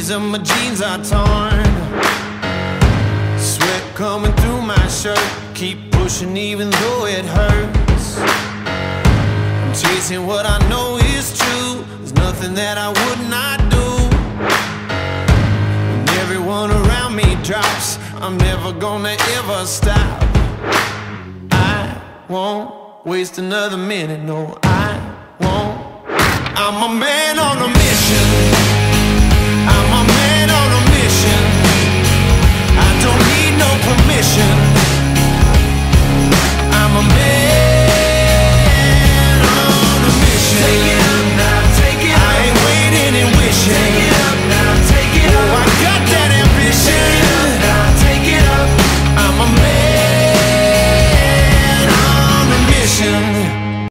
reason my jeans are torn. Sweat coming through my shirt. Keep pushing even though it hurts. I'm chasing what I know is true. There's nothing that I would not do. When everyone around me drops, I'm never gonna ever stop. I won't waste another minute, no, I won't. I'm a man on a mission. I'm a man on a mission. I don't need no permission. I'm a man on a mission. Take it up now, take it up. I ain't waiting and wishing.